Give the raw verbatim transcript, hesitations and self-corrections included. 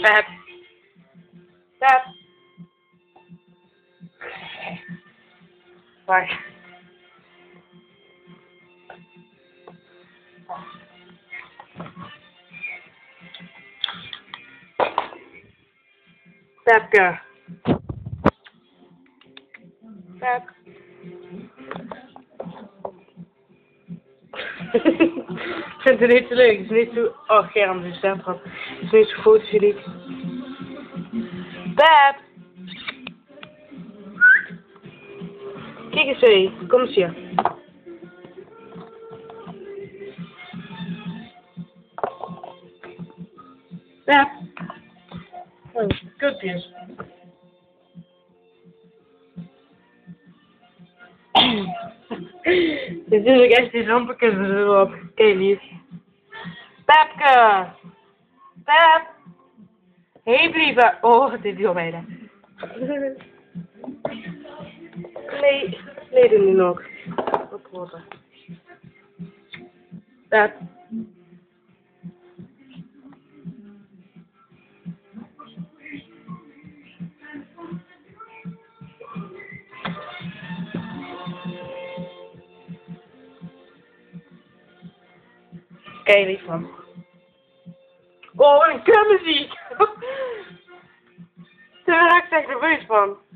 Pep. Pep. Waar? Pepke. Pep. Ik vind het niet zo leuk. Het is niet zo... Oh, Germ is stem van. Het is niet zo goed, vind ik. Pep. Kijk eens hé. Kom eens hier. Pep. Oh, kutjes. Dit is ook echt die zampekens erop. Kijk lief. Pepke. Pep. Hey lieve. Oh, dit is al bijna. Nee, nee, doe nu nog. Wat wordt er? Pep. Kijk lief van. Oh, wat een kutmuziek. Daar raak ik echt nerveus van.